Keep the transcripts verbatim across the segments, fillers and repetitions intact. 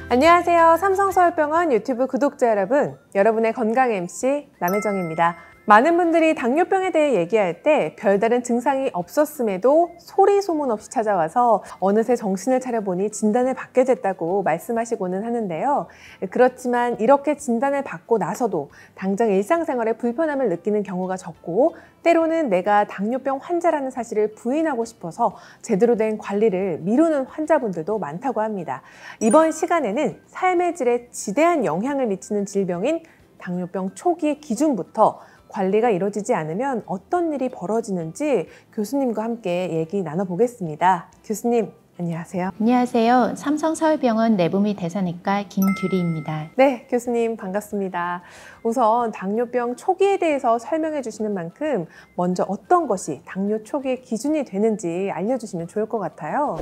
안녕하세요. 삼성서울병원 유튜브 구독자 여러분, 여러분의 건강 엠씨 남혜정입니다. 많은 분들이 당뇨병에 대해 얘기할 때 별다른 증상이 없었음에도 소리 소문 없이 찾아와서 어느새 정신을 차려보니 진단을 받게 됐다고 말씀하시고는 하는데요. 그렇지만 이렇게 진단을 받고 나서도 당장 일상생활에 불편함을 느끼는 경우가 적고, 때로는 내가 당뇨병 환자라는 사실을 부인하고 싶어서 제대로 된 관리를 미루는 환자분들도 많다고 합니다. 이번 시간에는 삶의 질에 지대한 영향을 미치는 질병인 당뇨병 초기의 기준부터 관리가 이루어지지 않으면 어떤 일이 벌어지는지 교수님과 함께 얘기 나눠보겠습니다. 교수님, 안녕하세요. 안녕하세요. 삼성서울병원 내부및 대사내과 김규리입니다. 네, 교수님 반갑습니다. 우선 당뇨병 초기에 대해서 설명해 주시는 만큼 먼저 어떤 것이 당뇨 초기의 기준이 되는지 알려주시면 좋을 것 같아요.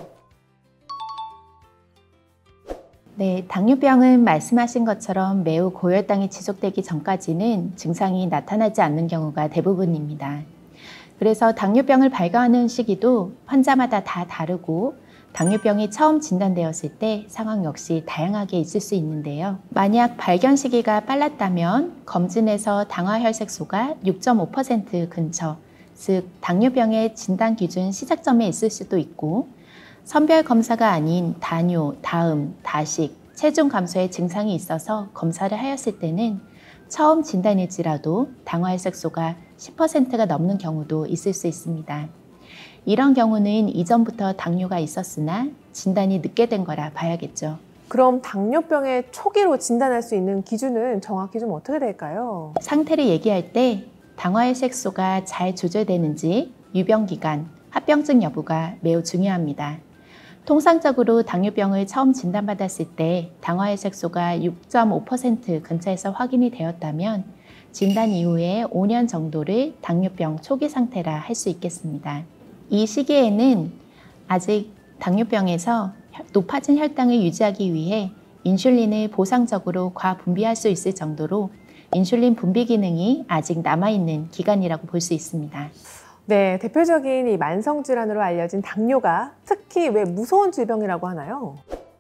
네, 당뇨병은 말씀하신 것처럼 매우 고혈당이 지속되기 전까지는 증상이 나타나지 않는 경우가 대부분입니다. 그래서 당뇨병을 발견하는 시기도 환자마다 다 다르고, 당뇨병이 처음 진단되었을 때 상황 역시 다양하게 있을 수 있는데요. 만약 발견 시기가 빨랐다면 검진에서 당화혈색소가 육 점 오 퍼센트 근처, 즉 당뇨병의 진단 기준 시작점에 있을 수도 있고, 선별 검사가 아닌 다뇨, 다음, 다식, 체중 감소의 증상이 있어서 검사를 하였을 때는 처음 진단일지라도 당화혈색소가 십 퍼센트가 넘는 경우도 있을 수 있습니다. 이런 경우는 이전부터 당뇨가 있었으나 진단이 늦게 된 거라 봐야겠죠. 그럼 당뇨병의 초기로 진단할 수 있는 기준은 정확히 좀 어떻게 될까요? 상태를 얘기할 때 당화혈색소가 잘 조절되는지 유병기간, 합병증 여부가 매우 중요합니다. 통상적으로 당뇨병을 처음 진단받았을 때 당화혈색소가 육 점 오 퍼센트 근처에서 확인이 되었다면 진단 이후에 오 년 정도를 당뇨병 초기 상태라 할 수 있겠습니다. 이 시기에는 아직 당뇨병에서 높아진 혈당을 유지하기 위해 인슐린을 보상적으로 과분비할 수 있을 정도로 인슐린 분비 기능이 아직 남아있는 기간이라고 볼 수 있습니다. 네, 대표적인 이 만성질환으로 알려진 당뇨가 특히 왜 무서운 질병이라고 하나요?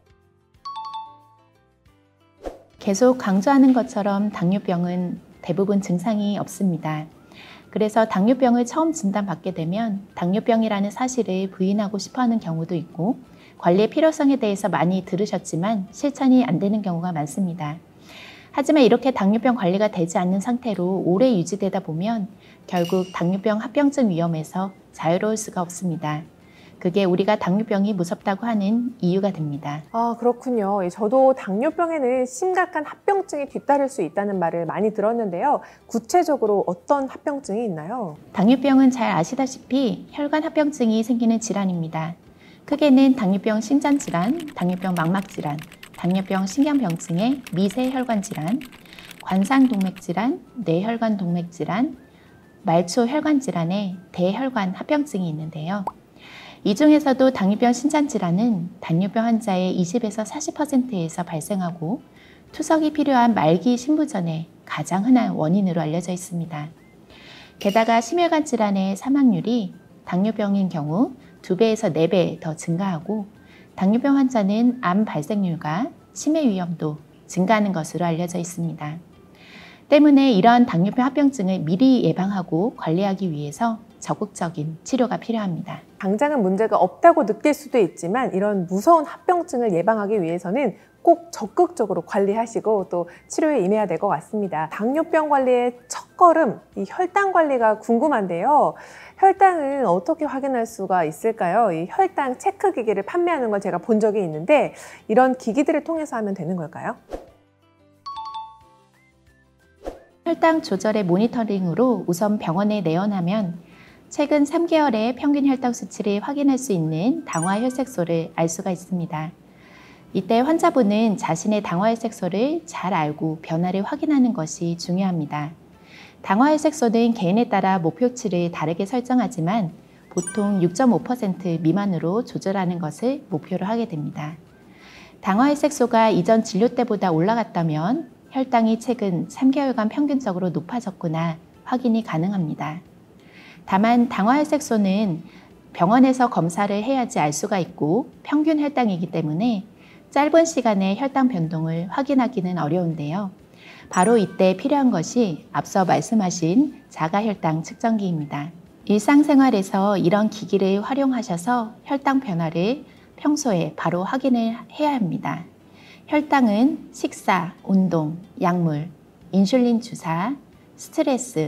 계속 강조하는 것처럼 당뇨병은 대부분 증상이 없습니다. 그래서 당뇨병을 처음 진단받게 되면 당뇨병이라는 사실을 부인하고 싶어하는 경우도 있고, 관리의 필요성에 대해서 많이 들으셨지만 실천이 안 되는 경우가 많습니다. 하지만 이렇게 당뇨병 관리가 되지 않는 상태로 오래 유지되다 보면 결국 당뇨병 합병증 위험에서 자유로울 수가 없습니다. 그게 우리가 당뇨병이 무섭다고 하는 이유가 됩니다. 아, 그렇군요. 저도 당뇨병에는 심각한 합병증이 뒤따를 수 있다는 말을 많이 들었는데요. 구체적으로 어떤 합병증이 있나요? 당뇨병은 잘 아시다시피 혈관 합병증이 생기는 질환입니다. 크게는 당뇨병 심장질환, 당뇨병 망막질환, 당뇨병 신경병증의 미세혈관질환, 관상동맥질환, 뇌혈관동맥질환, 말초혈관질환의 대혈관 합병증이 있는데요. 이 중에서도 당뇨병 신장질환은 당뇨병 환자의 이십에서 사십 퍼센트에서 발생하고 투석이 필요한 말기 신부전의 가장 흔한 원인으로 알려져 있습니다. 게다가 심혈관 질환의 사망률이 당뇨병인 경우 두 배에서 네 배 더 증가하고, 당뇨병 환자는 암 발생률과 치매 위험도 증가하는 것으로 알려져 있습니다. 때문에 이러한 당뇨병 합병증을 미리 예방하고 관리하기 위해서 적극적인 치료가 필요합니다. 당장은 문제가 없다고 느낄 수도 있지만 이런 무서운 합병증을 예방하기 위해서는 꼭 적극적으로 관리하시고 또 치료에 임해야 될 것 같습니다. 당뇨병 관리의 첫걸음, 이 혈당 관리가 궁금한데요. 혈당은 어떻게 확인할 수가 있을까요? 이 혈당 체크 기기를 판매하는 걸 제가 본 적이 있는데, 이런 기기들을 통해서 하면 되는 걸까요? 혈당 조절의 모니터링으로 우선 병원에 내원하면 최근 삼 개월의 평균 혈당 수치를 확인할 수 있는 당화혈색소를 알 수가 있습니다. 이때 환자분은 자신의 당화혈색소를 잘 알고 변화를 확인하는 것이 중요합니다. 당화혈색소는 개인에 따라 목표치를 다르게 설정하지만 보통 육 점 오 퍼센트 미만으로 조절하는 것을 목표로 하게 됩니다. 당화혈색소가 이전 진료 때보다 올라갔다면 혈당이 최근 삼 개월간 평균적으로 높아졌구나 확인이 가능합니다. 다만 당화혈색소는 병원에서 검사를 해야지 알 수가 있고 평균 혈당이기 때문에 짧은 시간에 혈당 변동을 확인하기는 어려운데요. 바로 이때 필요한 것이 앞서 말씀하신 자가혈당 측정기입니다. 일상생활에서 이런 기기를 활용하셔서 혈당 변화를 평소에 바로 확인을 해야 합니다. 혈당은 식사, 운동, 약물, 인슐린 주사, 스트레스,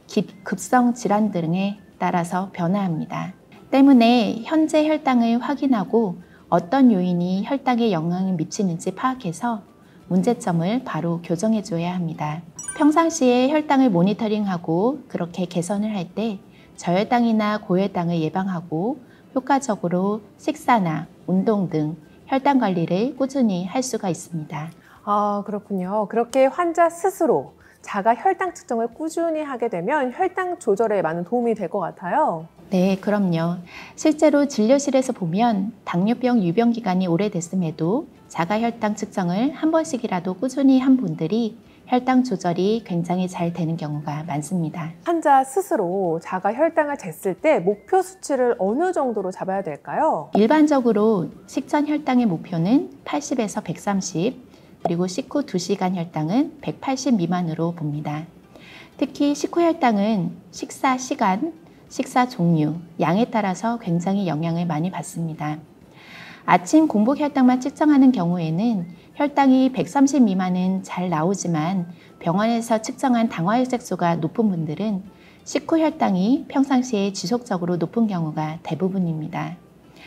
급성 질환 등에 따라서 변화합니다. 때문에 현재 혈당을 확인하고 어떤 요인이 혈당에 영향을 미치는지 파악해서 문제점을 바로 교정해 줘야 합니다. 평상시에 혈당을 모니터링하고 그렇게 개선을 할 때 저혈당이나 고혈당을 예방하고 효과적으로 식사나 운동 등 혈당 관리를 꾸준히 할 수가 있습니다. 아, 그렇군요. 그렇게 환자 스스로 자가 혈당 측정을 꾸준히 하게 되면 혈당 조절에 많은 도움이 될 것 같아요. 네, 그럼요. 실제로 진료실에서 보면 당뇨병 유병 기간이 오래됐음에도 자가 혈당 측정을 한 번씩이라도 꾸준히 한 분들이 혈당 조절이 굉장히 잘 되는 경우가 많습니다. 환자 스스로 자가 혈당을 쟀을 때 목표 수치를 어느 정도로 잡아야 될까요? 일반적으로 식전 혈당의 목표는 팔십에서 백삼십, 그리고 식후 두 시간 혈당은 백팔십 미만으로 봅니다. 특히 식후 혈당은 식사 시간, 식사 종류, 양에 따라서 굉장히 영향을 많이 받습니다. 아침 공복 혈당만 측정하는 경우에는 혈당이 백삼십 미만은 잘 나오지만 병원에서 측정한 당화혈색소가 높은 분들은 식후 혈당이 평상시에 지속적으로 높은 경우가 대부분입니다.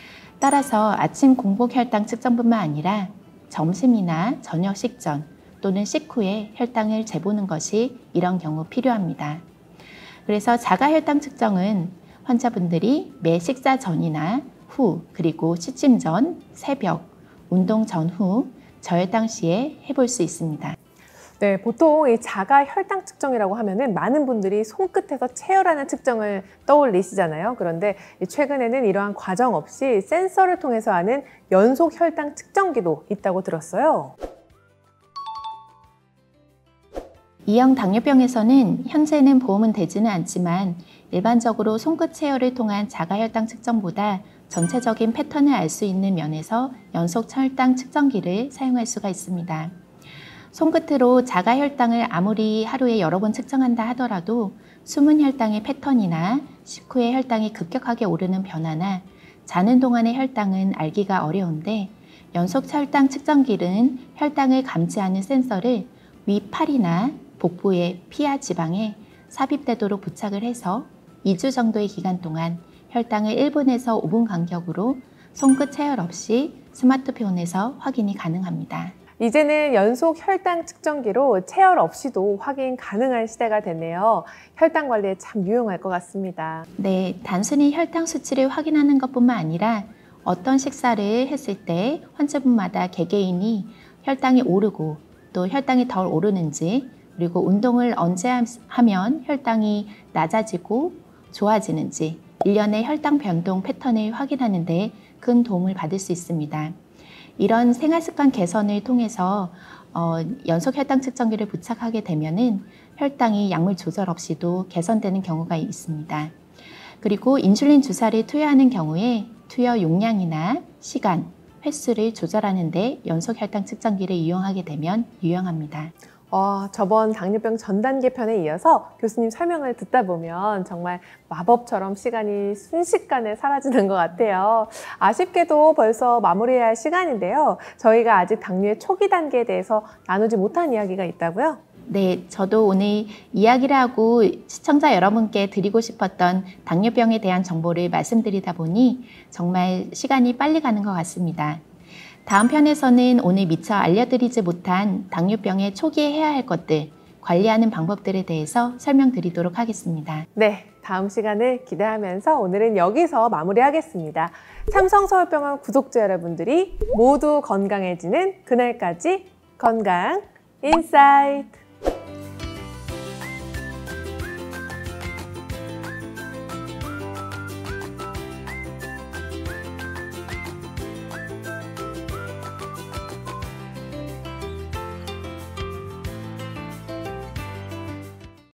따라서 아침 공복 혈당 측정뿐만 아니라 점심이나 저녁 식전 또는 식후에 혈당을 재보는 것이 이런 경우 필요합니다. 그래서 자가 혈당 측정은 환자분들이 매 식사 전이나 후, 그리고 취침 전, 새벽, 운동 전후, 저혈당 시에 해볼 수 있습니다. 네, 보통 이 자가 혈당 측정이라고 하면은 많은 분들이 손끝에서 체열하는 측정을 떠올리시잖아요. 그런데 최근에는 이러한 과정 없이 센서를 통해서 하는 연속 혈당 측정기도 있다고 들었어요. 이형 당뇨병에서는 현재는 보험은 되지는 않지만 일반적으로 손끝 체열을 통한 자가 혈당 측정보다 전체적인 패턴을 알 수 있는 면에서 연속 혈당 측정기를 사용할 수가 있습니다. 손끝으로 자가 혈당을 아무리 하루에 여러 번 측정한다 하더라도 숨은 혈당의 패턴이나 식후의 혈당이 급격하게 오르는 변화나 자는 동안의 혈당은 알기가 어려운데 연속 혈당 측정기는 혈당을 감지하는 센서를 위 팔이나 복부의 피하 지방에 삽입되도록 부착을 해서 이 주 정도의 기간 동안 혈당을 일 분에서 오 분 간격으로 손끝 체열 없이 스마트폰에서 확인이 가능합니다. 이제는 연속 혈당 측정기로 체열 없이도 확인 가능한 시대가 됐네요. 혈당 관리에 참 유용할 것 같습니다. 네, 단순히 혈당 수치를 확인하는 것뿐만 아니라 어떤 식사를 했을 때 환자분마다 개개인이 혈당이 오르고 또 혈당이 덜 오르는지, 그리고 운동을 언제 하면 혈당이 낮아지고 좋아지는지 일련의 혈당 변동 패턴을 확인하는 데 큰 도움을 받을 수 있습니다. 이런 생활습관 개선을 통해서 어, 연속 혈당 측정기를 부착하게 되면은 혈당이 약물 조절 없이도 개선되는 경우가 있습니다. 그리고 인슐린 주사를 투여하는 경우에 투여 용량이나 시간, 횟수를 조절하는 데 연속 혈당 측정기를 이용하게 되면 유용합니다. 어, 저번 당뇨병 전 단계 편에 이어서 교수님 설명을 듣다 보면 정말 마법처럼 시간이 순식간에 사라지는 것 같아요. 아쉽게도 벌써 마무리해야 할 시간인데요. 저희가 아직 당뇨의 초기 단계에 대해서 나누지 못한 이야기가 있다고요? 네, 저도 오늘 이야기를 하고 시청자 여러분께 드리고 싶었던 당뇨병에 대한 정보를 말씀드리다 보니 정말 시간이 빨리 가는 것 같습니다. 다음 편에서는 오늘 미처 알려드리지 못한 당뇨병의 초기에 해야 할 것들, 관리하는 방법들에 대해서 설명드리도록 하겠습니다. 네, 다음 시간을 기대하면서 오늘은 여기서 마무리하겠습니다. 삼성서울병원 구독자 여러분들이 모두 건강해지는 그날까지 건강 인사이트!